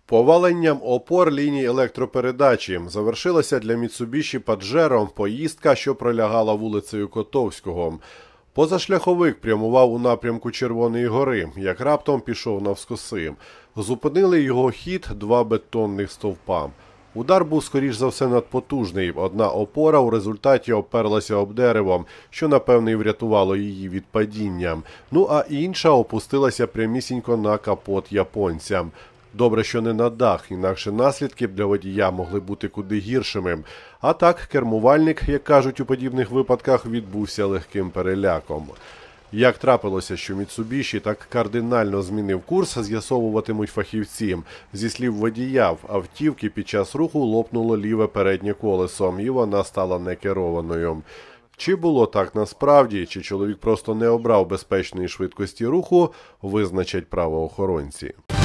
Поваленням опор ліній електропередачі завершилася для Mitsubishi Pajero поїздка, що пролягала вулицею Котовського. Позашляховик прямував у напрямку Червоної гори, як раптом пішов навскоси. Зупинили його хід два бетонних стовпа. Удар був, скоріш за все, надпотужний. Одна опора у результаті оперлася об дерево, що, напевне, і врятувало її від падіння. Ну а інша опустилася прямісінько на капот японця. Добре, що не на дах, інакше наслідки для водія могли бути куди гіршими. А так, кермувальник, як кажуть у подібних випадках, відбувся легким переляком. Як трапилося, що Mitsubishi так кардинально змінив курс, з'ясовуватимуть фахівці. Зі слів водія, в автівки під час руху лопнуло ліве переднє колесо, і вона стала некерованою. Чи було так насправді, чи чоловік просто не обрав безпечної швидкості руху, визначать правоохоронці.